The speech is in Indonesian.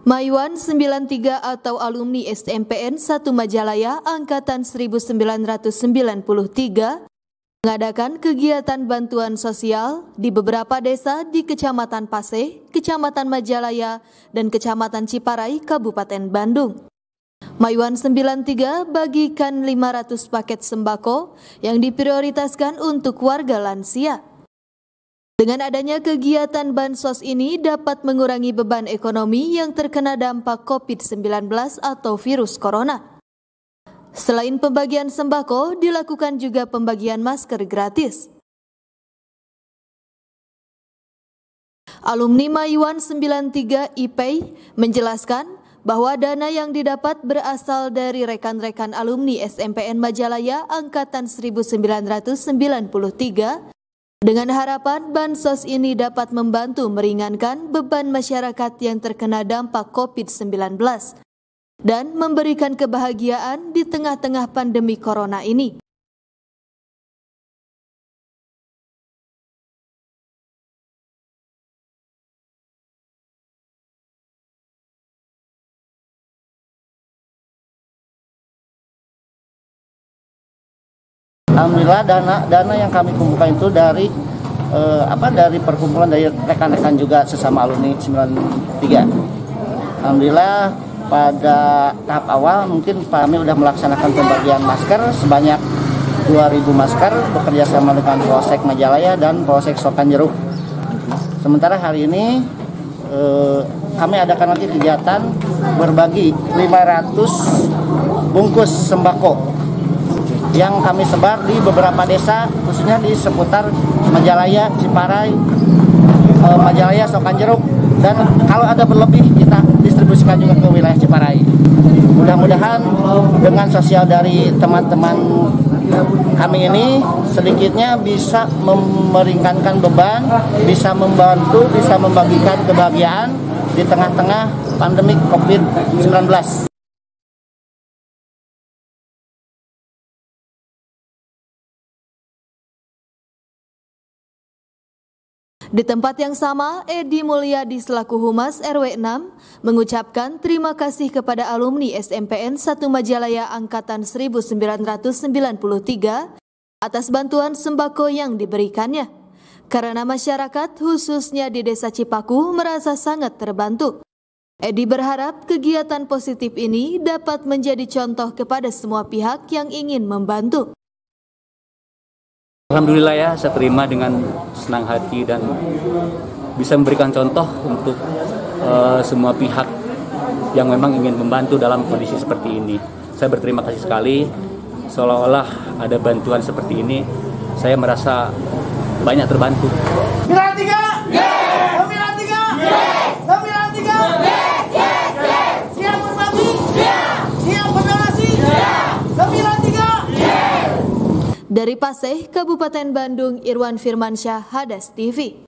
Maiwan 93 atau alumni SMPN 1 Majalaya angkatan 1993 mengadakan kegiatan bantuan sosial di beberapa desa di Kecamatan Paseh, Kecamatan Majalaya, dan Kecamatan Ciparai, Kabupaten Bandung. Maiwan 93 bagikan 500 paket sembako yang diprioritaskan untuk warga lansia. Dengan adanya kegiatan bansos ini dapat mengurangi beban ekonomi yang terkena dampak COVID-19 atau virus corona. Selain pembagian sembako, dilakukan juga pembagian masker gratis. Alumni Maiwan 93 IPEI menjelaskan bahwa dana yang didapat berasal dari rekan-rekan alumni SMPN Majalaya angkatan 1993 dengan harapan bansos ini dapat membantu meringankan beban masyarakat yang terkena dampak COVID-19 dan memberikan kebahagiaan di tengah-tengah pandemi corona ini. Alhamdulillah dana yang kami kumpulkan itu dari perkumpulan dari rekan-rekan juga sesama alumni 93. Alhamdulillah pada tahap awal mungkin kami sudah melaksanakan pembagian masker sebanyak 2.000 masker bekerja sama dengan Polsek Majalaya dan Polsek Sokanjeruk. Sementara hari ini kami adakan lagi kegiatan berbagi 500 bungkus sembako yang kami sebar di beberapa desa, khususnya di seputar Majalaya, Ciparai, Majalaya, Sokanjeruk, dan kalau ada berlebih kita distribusikan juga ke wilayah Ciparai. Mudah-mudahan dengan sosial dari teman-teman kami ini sedikitnya bisa meringankan beban, bisa membantu, bisa membagikan kebahagiaan di tengah-tengah pandemi COVID-19. Di tempat yang sama, Edi Mulyadi selaku Humas RW 6 mengucapkan terima kasih kepada alumni SMPN 1 Majalaya angkatan 1993 atas bantuan sembako yang diberikannya. Karena masyarakat khususnya di Desa Cipaku merasa sangat terbantu. Edi berharap kegiatan positif ini dapat menjadi contoh kepada semua pihak yang ingin membantu. Alhamdulillah ya, saya terima dengan senang hati dan bisa memberikan contoh untuk semua pihak yang memang ingin membantu dalam kondisi seperti ini. Saya berterima kasih sekali, seolah-olah ada bantuan seperti ini, saya merasa banyak terbantu. 93! Yes! 93! Yes! 93! Yes! Yes! Yes! Siap berbagi? Siap! Siap berdonasi? Siap! 93! Yes! Dari Paseh, Kabupaten Bandung, Irwan Firmansyah, Hadas TV.